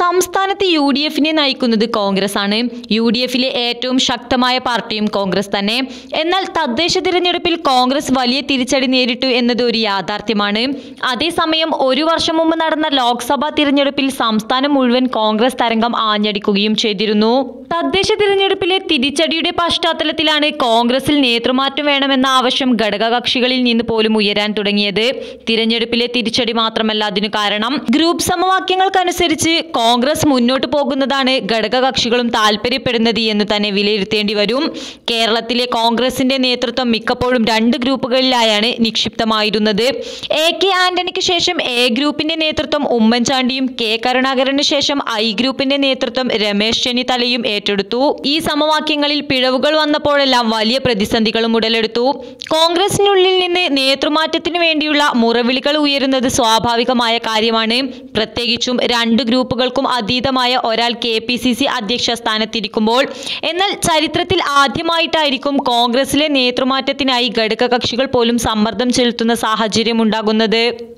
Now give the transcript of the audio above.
സംസ്ഥാനത്ത് UDFനെ നയിക്കുന്നത് കോൺഗ്രസ് ആണ്. UDFിലെ ഏറ്റവും ശക്തമായ പാർട്ടിയും കോൺഗ്രസ് തന്നെ. എന്നാൽ തദ്ദേശ തിരഞ്ഞെടുപ്പിൽ കോൺഗ്രസ് വലിയ തിരിച്ചടി നേരിട്ടു എന്നത് ഒരു യാഥാർത്ഥ്യമാണ്. അതേസമയം ഒരു വർഷം മുമ്പ് നടന്ന ലോക്സഭാ തിരഞ്ഞെടുപ്പിൽ സംസ്ഥാനം മുഴുവൻ കോൺഗ്രസ് തരംഗം ആഞ്ഞടിക്കുകയും ചെയ്തിരുന്നു. തദ്ദേശ തിരഞ്ഞെടുപ്പിലെ തിരിച്ചടിയുടെ പശ്ചാത്തലത്തിലാണ് കോൺഗ്രസിൽ നേതൃമാറ്റം വേണമെന്ന ആവശ്യം ഘടകകക്ഷികളിൽ നിന്ന് പോലും ഉയരാൻ തുടങ്ങിയത്. തിരഞ്ഞെടുപ്പിലെ തിരിച്ചടി മാത്രമല്ല അതിനു കാരണം. ഗ്രൂപ്പ് സമവാക്യങ്ങൾക്കനുസരിച്ച് കോൺഗ്രസ് മുന്നോട്ട് പോകുന്നതാണ് ഘടകകക്ഷികളും താല്പര്യപ്പെടുന്നത് എന്ന് തന്നെ വിലയിരുത്തേണ്ടി വരും. കേരളത്തിലെ കോൺഗ്രസിന്റെ നേതൃത്വം മിക്കപ്പോഴും രണ്ട് ഗ്രൂപ്പുകളിലായാണ് നിക്ഷിപ്തമായിരുന്നത്. AK ആന്റണിക്ക് ശേഷം A ഗ്രൂപ്പിന്റെ നേതൃത്വം ഉമ്മൻചാണ്ടിയും K കരുണാകരന് ശേഷം I ഗ്രൂപ്പിന്റെ നേതൃത്വം രമേശ് ചെന്നിത്തലയും ഏറ്റെടുത്തു. ഈ സമവാക്യങ്ങളിൽ പിഴവുകൾ വന്നപ്പോഴെല്ലാം വലിയ പ്രതിസന്ധികളും ഉടലെടുത്തു. കോൺഗ്രസിനുള്ളിൽ നിന്ന് നേതൃമാറ്റത്തിനു വേണ്ടിയുള്ള മുറവിളികൾ ഉയരുന്നത് സ്വാഭാവികമായ കാര്യമാണ്. പ്രത്യേകിച്ചും രണ്ട് ഗ്രൂപ്പുകൾക്കും അതീതമായ ഒരാൾ KPCC അധ്യക്ഷ സ്ഥാനത്തിരിക്കുമ്പോൾ. എന്നാൽ ചരിത്രത്തിൽ ആദ്യമായിട്ടായിരിക്കും കോൺഗ്രസിലെ നേതൃമാറ്റത്തിനായി ഘടകകക്ഷികൾ പോലും സമ്മർദ്ദം ചെലുത്തുന്ന സാഹചര്യം ഉണ്ടാകുന്നത്.